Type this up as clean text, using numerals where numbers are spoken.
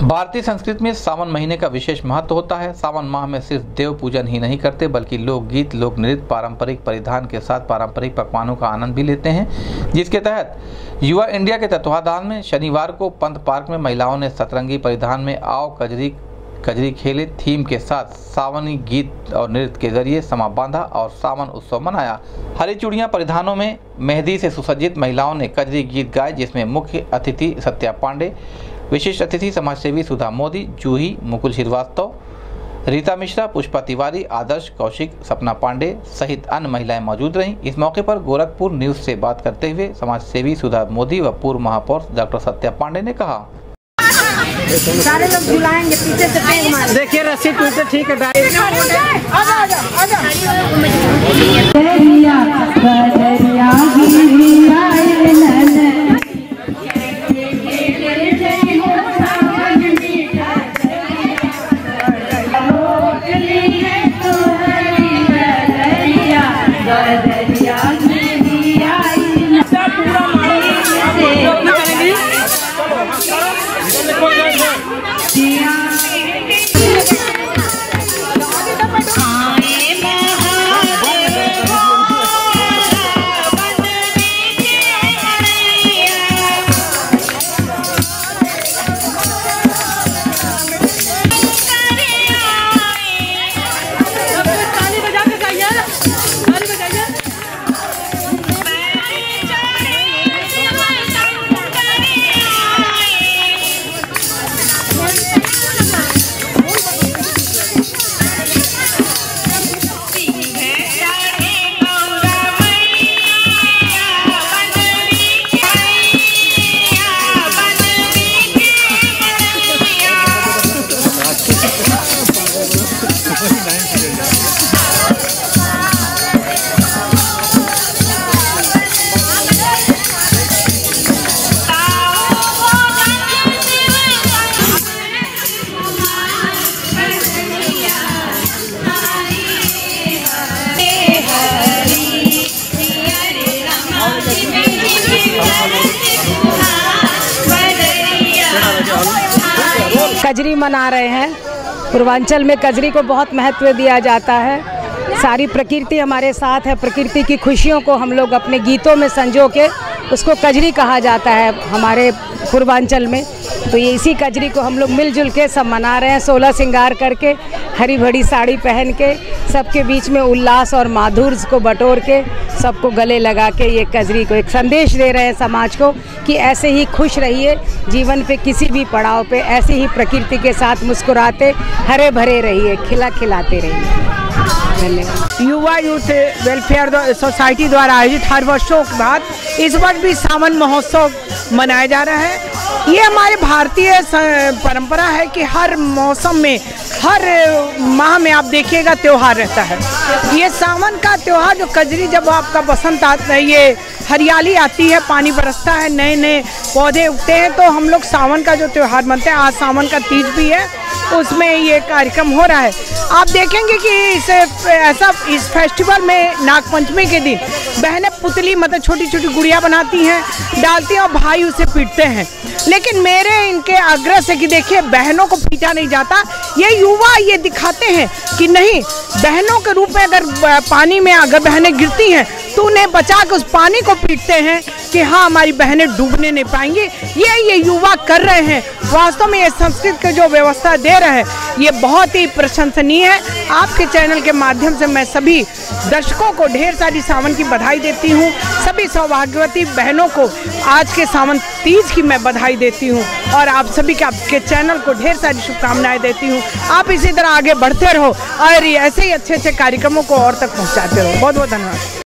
भारतीय संस्कृति में सावन महीने का विशेष महत्व होता है। सावन माह में सिर्फ देव पूजन ही नहीं करते बल्कि लोकगीत, लोक नृत्य, पारंपरिक परिधान के साथ पारंपरिक पकवानों का आनंद भी लेते हैं, जिसके तहत युवा इंडिया के तत्वाधान में शनिवार को पंत पार्क में महिलाओं ने सतरंगी परिधान में आओ कजरी खेले थीम के साथ सावनी गीत और नृत्य के जरिए समा बांधा और सावन उत्सव मनाया। हरी चूड़ियां परिधानों में मेहंदी से सुसज्जित महिलाओं ने कजरी गीत गाए, जिसमें मुख्य अतिथि सत्या पांडे, विशिष्ट अतिथि समाजसेवी सुधा मोदी, जूही, मुकुल श्रीवास्तव, रीता मिश्रा, पुष्पा तिवारी, आदर्श, कौशिक, सपना पांडे सहित अन्य महिलाएं मौजूद रहीं। इस मौके पर गोरखपुर न्यूज से बात करते हुए समाजसेवी सुधा मोदी व पूर्व महापौर डॉक्टर सत्या पांडे ने कहा, सारे लोग झुलाएंगे, पीछे से पेड़ मार। देखिए रस्सी टूटे, ठीक है। कजरी मना रहे हैं। पूर्वांचल में कजरी को बहुत महत्व दिया जाता है। सारी प्रकृति हमारे साथ है। प्रकृति की खुशियों को हम लोग अपने गीतों में संजो के उसको कजरी कहा जाता है हमारे पूर्वांचल में। तो ये इसी कजरी को हम लोग मिलजुल के सब मना रहे हैं, 16 श्रृंगार करके, हरी भरी साड़ी पहन के, सबके बीच में उल्लास और माधुर्य को बटोर के, सबको गले लगा के ये कजरी को एक संदेश दे रहे हैं समाज को कि ऐसे ही खुश रहिए, जीवन पे किसी भी पड़ाव पे ऐसे ही प्रकृति के साथ मुस्कुराते हरे भरे रहिए, खिलाते रहिए। धन्यवाद। युवा यूथ वेलफेयर सोसाइटी द्वारा आयोजित हर वर्षों के बाद इस वर्ष भी सावन महोत्सव मनाया जा रहा है। ये हमारे भारतीय परंपरा है कि हर मौसम में, हर माह में आप देखिएगा त्योहार रहता है। ये सावन का त्योहार जो कजरी, जब आपका बसंत आता है, ये हरियाली आती है, पानी बरसता है, नए नए पौधे उगते हैं, तो हम लोग सावन का जो त्योहार मनते हैं, आज सावन का तीज भी है, उसमें ये कार्यक्रम हो रहा है। आप देखेंगे कि इस फेस्टिवल में नागपंचमी के दिन बहनें पुतली मतलब छोटी छोटी गुड़िया बनाती हैं, डालती हैं और भाई उसे पीटते हैं। लेकिन मेरे इनके आग्रह से कि देखिए बहनों को पीटा नहीं जाता, ये युवा ये दिखाते हैं कि नहीं, बहनों के रूप में अगर पानी में अगर बहनें गिरती हैं तो उन्हें बचा के उस पानी को पीटते हैं कि हाँ हमारी बहनें डूबने नहीं पाएंगी। ये युवा कर रहे हैं। वास्तव में ये संस्कृत की जो व्यवस्था दे रहे हैं ये बहुत ही प्रशंसनीय है। आपके चैनल के माध्यम से मैं सभी दर्शकों को ढेर सारी सावन की बधाई देती हूँ। सभी सौभाग्यवती बहनों को आज के सावन तीज की मैं बधाई देती हूँ और आप सभी के आपके चैनल को ढेर सारी शुभकामनाएं देती हूँ। आप इसी तरह आगे बढ़ते रहो और ऐसे ही अच्छे अच्छे कार्यक्रमों को और तक पहुँचाते रहो। बहुत बहुत धन्यवाद।